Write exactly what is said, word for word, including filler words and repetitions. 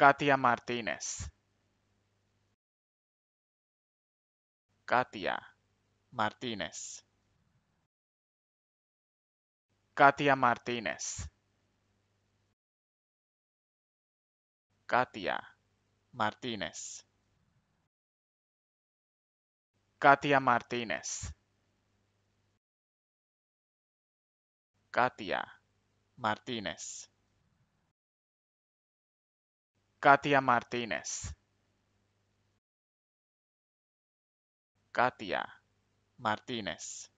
Katja Martinez. Katja Martinez. Katja Martinez. Katja Martinez. Katja Martinez. Katja Martinez. Katja Martinez. Katja Martinez.